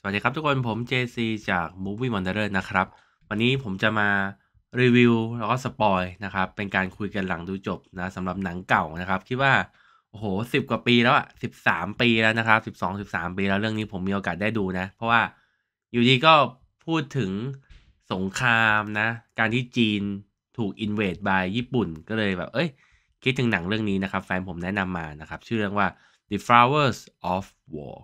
วัสดีครับทุกคนผม JC จาก Movie Wanderer นะครับวันนี้ผมจะมารีวิวแล้วก็สปอยนะครับเป็นการคุยกันหลังดูจบนะสำหรับหนังเก่านะครับคิดว่าโอ้โห10 กว่าปีแล้วอะ13 ปีแล้วนะครับ12-13 ปีแล้วเรื่องนี้ผมมีโอกาสได้ดูนะเพราะว่าอยู่ดีก็พูดถึงสงครามนะการที่จีนถูก invade by ญี่ปุ่นก็เลยแบบคิดถึงหนังเรื่องนี้นะครับแฟนผมแนะนำมานะครับชื่อเรื่องว่า The Flowers of War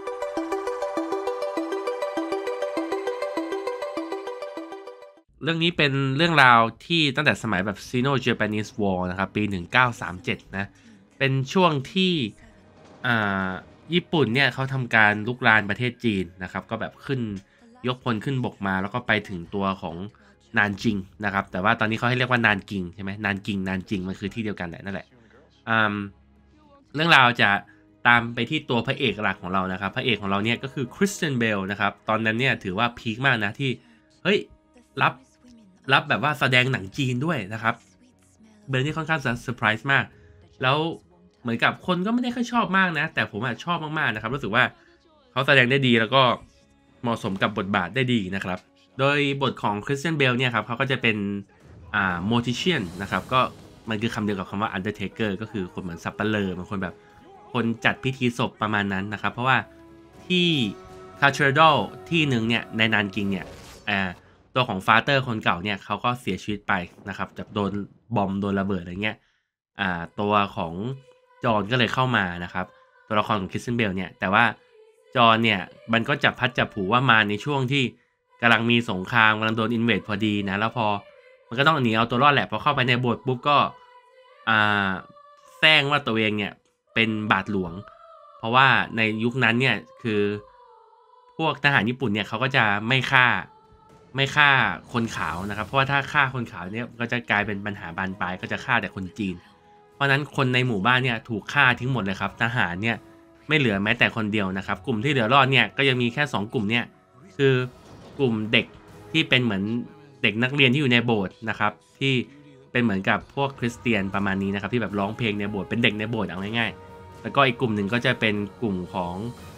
เรื่องนี้เป็นเรื่องราวที่ตั้งแต่สมัยแบบ Sino-Japanese War นะครับปี1937นะเป็นช่วงที่อ่าญี่ปุ่นเนี่ยเขาทำการลุกรานประเทศจีนนะครับก็แบบขึ้นยกพลขึ้นบกมาแล้วก็ไปถึงตัวของนานจิงนะครับแต่ว่าตอนนี้เขาให้เรียกว่านานกิงใช่ไหมนานกิงนานจิงมันคือที่เดียวกันแหละนั่นแหละเรื่องราวจะตามไปที่ตัวพระเอกหลักของเรานะครับพระเอกของเราเนี่ยก็คือคริสเตียนเบลนะครับตอนนั้นเนี่ยถือว่าพีคมากนะที่เฮ้ยรับแบบว่าแสดงหนังจีนด้วยนะครับเบลนี่ค่อนข้างจะเซอร์ไพรส์มากแล้วเหมือนกับคนก็ไม่ได้ค่อยชอบมากนะแต่ผมชอบมากๆนะครับรู้สึกว่าเขาแสดงได้ดีแล้วก็เหมาะสมกับบทบาทได้ดีนะครับโดยบทของคริสเตียนเบลเนี่ยครับเขาก็จะเป็นโมทิเชียนนะครับก็มันคือคำเดียวกับคำว่าอันเดอร์เทเกอร์ก็คือคนเหมือนสับเปลือบางคนแบบคนจัดพิธีศพประมาณนั้นนะครับเพราะว่าที่คาเทดรัลที่หนึ่งเนี่ยในนานกิงเนี่ยตัวของฟาเตอร์คนเก่าเนี่ยเขาก็เสียชีวิตไปนะครับจากโดนบอมโดนระเบิดอะไรเงี้ยตัวของจอห์นก็เลยเข้ามานะครับตัวละครของคริสเตียนเบลเนี่ยแต่ว่าจอห์นเนี่ยมันก็จับพัดจับผูว่ามาในช่วงที่กำลังมีสงครามกำลังโดนอินเวดพอดีนะแล้วพอมันก็ต้องหนีเอาตัวรอดแหละพอเข้าไปในโบสถ์ปุ๊บก็แซงว่าตัวเองเนี่ยเป็นบาทหลวงเพราะว่าในยุคนั้นเนี่ยคือพวกทหารญี่ปุ่นเนี่ยเขาก็จะไม่ฆ่าคนขาวนะครับเพราะว่าถ้าฆ่าคนขาวเนี่ยก็จะกลายเป็นปัญหาบานปลายก็จะฆ่าแต่คนจีนเพราะนั้นคนในหมู่บ้านเนี่ยถูกฆ่าทิ้งหมดเลยครับทหารเนี่ยไม่เหลือแม้แต่คนเดียวนะครับกลุ่มที่เหลือรอดเนี่ยก็ยังมีแค่2 กลุ่มเนี่ยคือกลุ่มเด็กที่เป็นเหมือนเด็กนักเรียนที่อยู่ในโบสถ์นะครับที่เป็นเหมือนกับพวกคริสเตียนประมาณนี้นะครับที่แบบร้องเพลงในโบสถ์เป็นเด็กในโบสถ์เอาง่ายๆแล้วก็อีกกลุ่มหนึ่งก็จะเป็นกลุ่มของ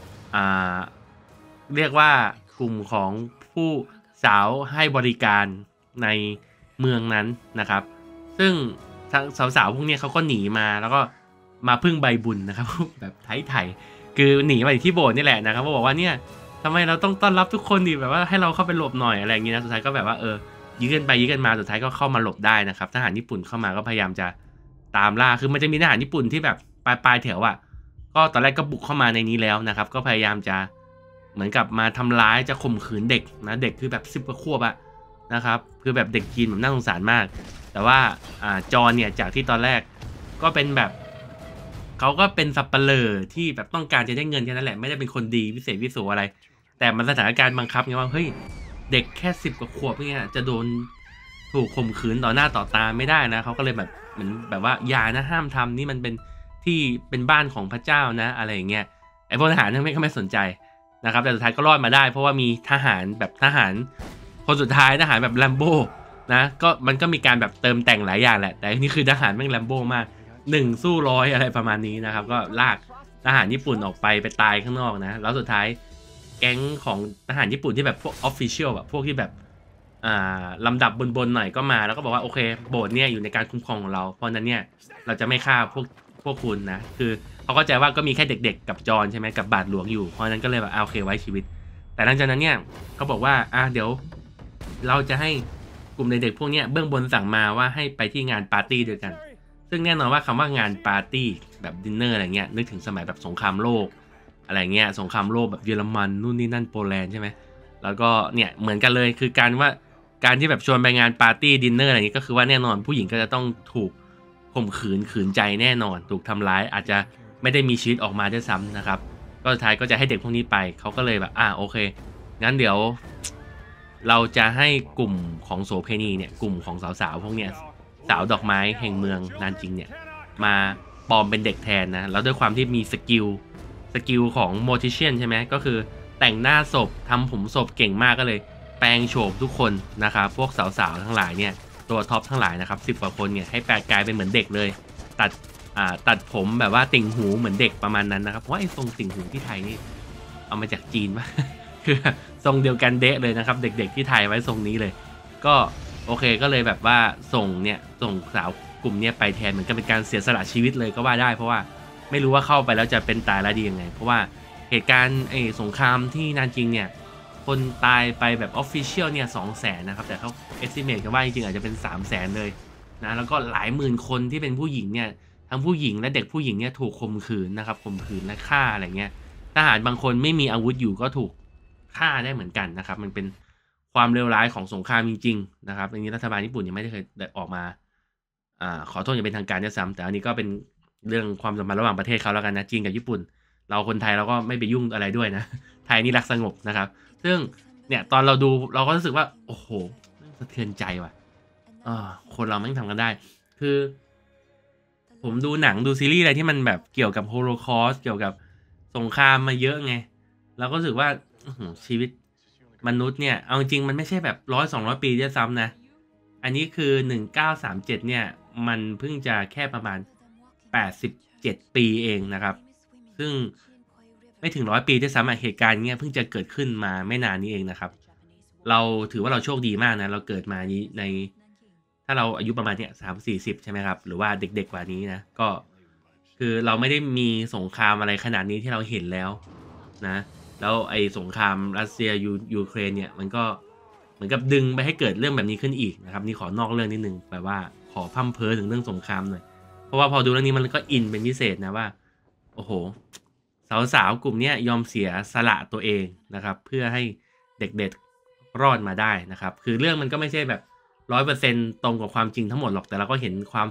เรียกว่ากลุ่มของผู้สาวให้บริการในเมืองนั้นนะครับซึ่งทั้งสาวๆพวกนี้เขาก็หนีมาแล้วก็มาพึ่งใบบุญนะครับแบบไทยๆคือหนีมาที่โบสถ์นี่แหละนะครับเขาบอกว่าเนี่ยทำไมเราต้องต้อนรับทุกคนดิแบบว่าให้เราเข้าไปหลบหน่อยอะไรอย่างนี้นะสุดท้ายก็แบบว่ายื้อกันไปยื้อกันมาสุดท้ายก็เข้ามาหลบได้นะครับทหารญี่ปุ่นเข้ามาก็พยายามจะตามล่าคือมันจะมีทหารญี่ปุ่นที่แบบปลายแถวก็ตอนแรกก็บุกเข้ามาในนี้แล้วนะครับก็พยายามจะเหมือนกับมาทำร้ายจะข่มขืนเด็กนะเด็กคือแบบ10 กว่าขวบนะครับคือแบบเด็กจีนแบบน่าสงสารมากแต่ว่าจอเนี่ยจากที่ตอนแรกก็เป็นแบบเขาก็เป็นสับเปลอที่แบบต้องการจะได้เงินแค่นั้นแหละไม่ได้เป็นคนดีวิเศษวิโสอะไรแต่มันสถานการณ์บังคับไงว่าเฮ้ยเด็กแค่10 กว่าขวบเนี่ยจะโดนถูกข่มขืนต่อหน้าต่อตาไม่ได้นะเขาก็เลยแบบเหมือนแบบว่าอย่านะห้ามทำนี่มันเป็นที่เป็นบ้านของพระเจ้านะอะไรอย่างเงี้ยไอ้พวกทหารนั่นไม่สนใจนะครับแต่สุดท้ายก็รอดมาได้เพราะว่ามีทหารแบบทหารคนสุดท้ายทหารแบบแลมโบ้นะก็มันก็มีการแบบเติมแต่งหลายอย่างแหละแต่นี่คือทหารแม่งแลมโบ้มาก1 สู้ 100อะไรประมาณนี้นะครับก็ลากทหารญี่ปุ่นออกไปตายข้างนอกนะแล้วสุดท้ายแก๊งของทหารญี่ปุ่นที่แบบพวกออฟฟิเชียลแบบพวกที่แบบลำดับบนหน่อยก็มาแล้วก็บอกว่าโอเคโบสถ์เนี่ยอยู่ในการคุ้มครองของเราเพราะนั้นเนี่ยเราจะไม่ฆ่าพวกคุณนะคือเขาเข้าใจว่าก็มีแค่เด็กๆกับจอนใช่ไหมกับบาทหลวงอยู่เพราะนั้นก็เลยแบบโอเคไว้ชีวิตแต่หลังจากนั้นเนี่ยเขาบอกว่าเดี๋ยวเราจะให้กลุ่มเด็กๆพวกนี้เบื้องบนสั่งมาว่าให้ไปที่งานปาร์ตี้ด้วยกันซึ่งแน่นอนว่าคำว่างานปาร์ตี้แบบดินเนอร์อะไรเงี้ยนึกถึงสมัยแบบสงครามโลกอะไรเงี้ยสงครามโลกแบบเยอรมันนู่นนี่นั่นโปแลนด์ใช่ไหมแล้วก็เนี่ยเหมือนกันเลยคือการที่แบบชวนไปงานปาร์ตี้ดินเนอร์อะไรอย่างนี้ก็คือว่าแน่นอนผู้หญิงก็จะต้องถูกข่มขืนใจแน่นอนถูกทำร้ายอาจจะไม่ได้มีชีวิตออกมาด้วยซ้ำนะครับก็สุดท้ายก็จะให้เด็กพวกนี้ไปเขาก็เลยแบบโอเคงั้นเดี๋ยวเราจะให้กลุ่มของโสเพณีเนี่ยกลุ่มของสาวๆพวกเนี้ยสาวดอกไม้แห่งเมืองนานจิงเนี่ยมาปลอมเป็นเด็กแทนนะแล้วด้วยความที่มีสกิลของโมทิเชียนใช่ไหมก็คือแต่งหน้าศพทำผมศพเก่งมากก็เลยแปลงโฉมทุกคนนะครับพวกสาวๆทั้งหลายเนี่ยตัวท็อปทั้งหลายนะครับ10 กว่าคนเนี่ยให้แปลกลายเป็นเหมือนเด็กเลยตัดผมแบบว่าติ่งหูเหมือนเด็กประมาณนั้นนะครับเพราะไอ้ทรงติ่งหูที่ไทยนี่เอามาจากจีนป่ะคือทรงเดียวกันเดะเลยนะครับเด็กๆที่ถ่ายไว้ทรงนี้เลยก็โอเคก็เลยแบบว่าส่งสาวกลุ่มนี้ไปแทนเหมือนกันเป็นการเสียสละชีวิตเลยก็ว่าได้เพราะว่าไม่รู้ว่าเข้าไปแล้วจะเป็นตายแล้วดียังไงเพราะว่าเหตุการณ์สงครามที่นานจริงเนี่ยคนตายไปแบบออฟฟิเชียลเนี่ย200,000นะครับแต่เขาเอสติเมตกันว่าจริงๆอาจจะเป็น300,000เลยนะแล้วก็หลายหมื่นคนที่เป็นผู้หญิงเนี่ยทั้งผู้หญิงและเด็กผู้หญิงเนี่ยถูกข่มขืนนะครับข่มขืนและฆ่าอะไรเงี้ยทหารบางคนไม่มีอาวุธอยู่ก็ถูกฆ่าได้เหมือนกันนะครับมันเป็นความเลวร้ายของสงครามจริงๆนะครับอันนี้รัฐบาลญี่ปุ่นยังไม่ได้เคยออกมาขอโทษอย่างเป็นทางการด้วยซ้ำแต่อันนี้ก็เป็นเรื่องความสัมพันธ์ระหว่างประเทศเขาแล้วกันนะจีนกับญี่ปุ่นเราคนไทยเราก็ไม่ไปยุ่งอะไรด้วยนะไทยนี่รักสงบนะครับซึ่งเนี่ยตอนเราดูเราก็รู้สึกว่าโอ้โหสะเทือนใจว่ะคนเราไม่ทำกันได้คือผมดูหนังดูซีรีส์อะไรที่มันแบบเกี่ยวกับโฮโลคอสเกี่ยวกับสงครามมาเยอะไงเราก็รู้สึกว่าชีวิตมนุษย์เนี่ยเอาจริงมันไม่ใช่แบบ100-200 ปีด้วยซ้ำนะอันนี้คือ1937เนี่ยมันเพิ่งจะแค่ประมาณ87 ปีเองนะครับซึ่งไม่ถึง100 ปีด้วยซ้ำเหตุการณ์เนี้ยเพิ่งจะเกิดขึ้นมาไม่นานนี้เองนะครับเราถือว่าเราโชคดีมากนะเราเกิดมานี้ในถ้าเราอายุประมาณเนี้ย30-40ใช่ไหมครับหรือว่าเด็กๆกว่านี้นะก็คือเราไม่ได้มีสงครามอะไรขนาดนี้ที่เราเห็นแล้วนะแล้วไอ้สงครามรัสเซียยูเครนเนี่ยมันก็เหมือนกับดึงไปให้เกิดเรื่องแบบนี้ขึ้นอีกนะครับนี่ขอนอกเรื่องนิดนึงแบบว่าขอพั่มเพ้อถึงเรื่องสงครามหน่อยเพราะว่าพอดูเรื่องนี้มันก็อินเป็นพิเศษนะว่าโอ้โหสาวๆกลุ่มนี้ยอมเสียสละตัวเองนะครับเพื่อให้เด็กๆรอดมาได้นะครับคือเรื่องมันก็ไม่ใช่แบบ100%ตรงกับความจริงทั้งหมดหรอกแต่เราก็เห็นความ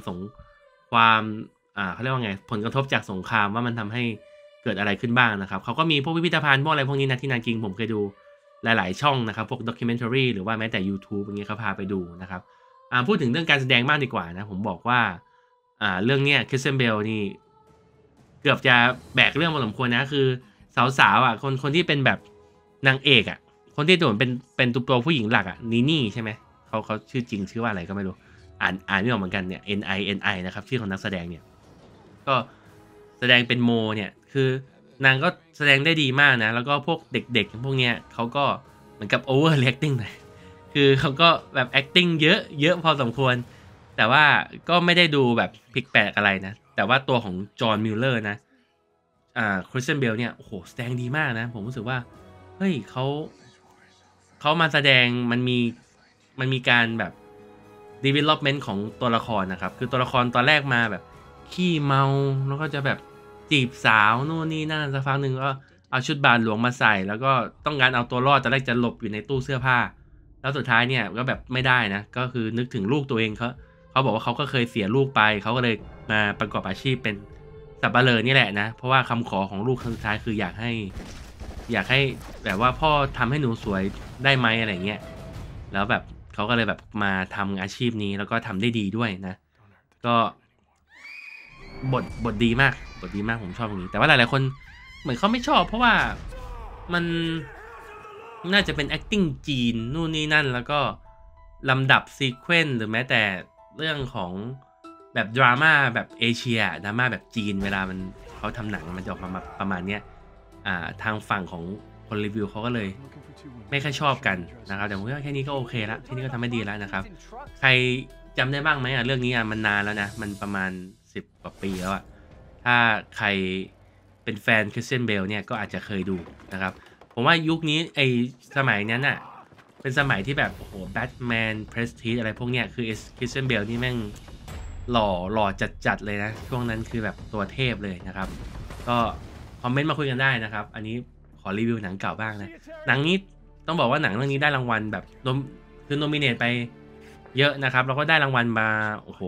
เขาเรียกว่าไงผลกระทบจากสงครามว่ามันทำให้เกิดอะไรขึ้นบ้างนะครับเขาก็มีพวกพิพิธภัณฑ์พวกอะไรพวกนี้นะที่นานจริงผมเคยดูหลายๆช่องนะครับพวกด็อกิเมนทารีหรือว่าแม้แต่ YouTube อย่างเงี้ยเขาพาไปดูนะครับพูดถึงเรื่องการแสดงมากดีกว่านะผมบอกว่าเรื่องเนี้ยคริสเตนเบลนี่เกือบจะแบกเรื่องพอสมควรนะคือสาวๆคนที่เป็นแบบนางเอกคนที่ตัวเป็นตัวผู้หญิงหลักนี่ใช่ไหมเขาชื่อจริงชื่อว่าอะไรก็ไม่รู้อ่านไม่ออกเหมือนกันเนี่ย NI นะครับชื่อของนักแสดงเนี่ยก็แสดงเป็นโมเนี่ยคือนางก็แสดงได้ดีมากนะแล้วก็พวกเด็กๆพวกเนี้ยเขาก็เหมือนกับ over reacting หน่อยคือเขาก็แบบ acting เยอะพอสมควรแต่ว่าก็ไม่ได้ดูแบบพลิกแปลกอะไรนะแต่ว่าตัวของจอห์นมิลเลอร์นะคริสเตียนเบลเนี่ยโอ้โหแสดงดีมากนะผมรู้สึกว่าเฮ้ยเขามาแสดงมันมีการแบบ development ของตัวละครนะครับคือตัวละครตอนแรกมาแบบขี้เมาแล้วก็จะแบบจีบสาวนู่นนี่นั่นสักพักหนึ่งก็เอาชุดบาทหลวงมาใส่แล้วก็ต้องการเอาตัวรอดตอนแรกจะหลบอยู่ในตู้เสื้อผ้าแล้วสุดท้ายเนี่ยก็แบบไม่ได้นะก็คือนึกถึงลูกตัวเองเขาบอกว่าเขาก็เคยเสียลูกไปเขาก็เลยมาประกอบอาชีพเป็นสับปะเลอนี่แหละนะเพราะว่าคำขอของลูกครั้งสุดท้ายคืออยากให้แบบว่าพ่อทำให้หนูสวยได้ไหมอะไรเงี้ยแล้วแบบเขาก็เลยแบบมาทำอาชีพนี้แล้วก็ทำได้ดีด้วยนะก็บทดีมากผมชอบตรงนี้แต่ว่าหลายๆคนเหมือนเขาไม่ชอบเพราะว่ามันน่าจะเป็น acting จีนนู่นนี่นั่นแล้วก็ลำดับซีเควนซ์หรือแม้แต่เรื่องของแบบดราม่าแบบเอเชียดราม่าแบบจีนเวลาเขาทำหนังมันจะออกมาประมาณเนี้ยทางฝั่งของคนรีวิวเขาก็เลยไม่ค่อยชอบกันนะครับแต่ผมว่าแค่นี้ก็โอเคละแค่นี้ก็ทำได้ดีแล้วนะครับใครจำได้บ้างไหมเรื่องนี้มันนานแล้วนะมันประมาณ10 กว่าปีแล้วถ้าใครเป็นแฟนคริสเตียนเบลเนี่ยก็อาจจะเคยดูนะครับผมว่ายุคนี้สมัยนั้นเป็นสมัยที่แบบโอ้โหแบทแมนเพรสทีอะไรพวกเนี้ยคือคริสเตียนเบลนี่แม่งหล่อจัดเลยนะช่วงนั้นคือแบบตัวเทพเลยนะครับก็คอมเมนต์มาคุยกันได้นะครับอันนี้ขอรีวิวหนังเก่าบ้างนะหนังนี้ต้องบอกว่าหนังเรื่องนี้ได้รางวัลแบบคือโนมิเนตไปเยอะนะครับแล้วก็ได้รางวัลมาโอ้โห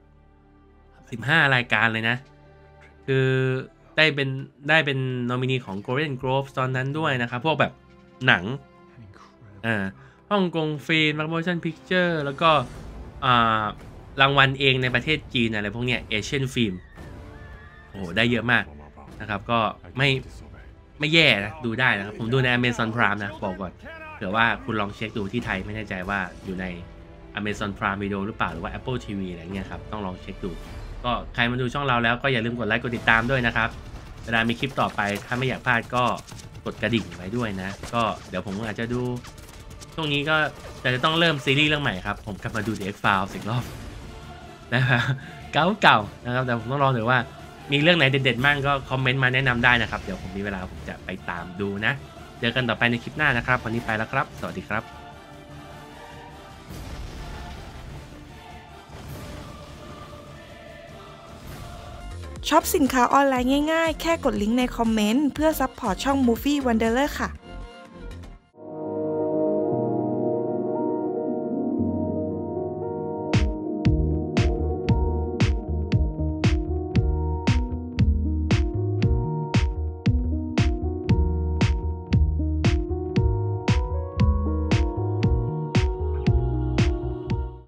15 รายการเลยนะคือได้เป็นโนมินีของ Golden Globe ตอนนั้นด้วยนะครับพวกแบบหนังฮ่องกงฟิล์ม Motion Picture แล้วก็รางวัลเองในประเทศจีนอะไรพวกเนี้ยเอเชียนฟิล์มโอ้โหได้เยอะมากนะครับก็ไม่แย่นะดูได้นะครับผมดูใน Amazon Prime นะบอกก่อนเผื่อว่าคุณลองเช็คดูที่ไทยไม่แน่ใจว่าอยู่ใน Amazon Prime Video หรือเปล่าหรือว่า Apple TV อะไรเงี้ยครับต้องลองเช็คดูก็ใครมาดูช่องเราแล้วก็อย่าลืมกดไลค์กดติดตามด้วยนะครับเวลามีคลิปต่อไปถ้าไม่อยากพลาดก็กดกระดิ่งไว้ด้วยนะก็เดี๋ยวผมอาจจะดูช่วงนี้ก็จะต้องเริ่มซีรีส์เรื่องใหม่ครับผมกลับมาดู The X-Files อีกรอบนะครับเก่าๆนะครับแต่ผมต้องรอหน่อยว่ามีเรื่องไหนเด็ดๆมั่งก็คอมเมนต์มาแนะนำได้นะครับเดี๋ยวผมมีเวลาผมจะไปตามดูนะเจอกันต่อไปในคลิปหน้านะครับวันนี้ไปแล้วครับสวัสดีครับช็อปสินค้าออนไลน์ง่ายๆแค่กดลิงก์ในคอมเมนต์เพื่อซัพพอร์ตช่อง Movie Wanderer ค่ะ